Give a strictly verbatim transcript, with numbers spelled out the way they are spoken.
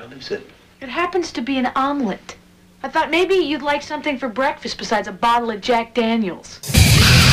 What is it? It happens to be an omelet. I thought maybe you'd like something for breakfast besides a bottle of Jack Daniels.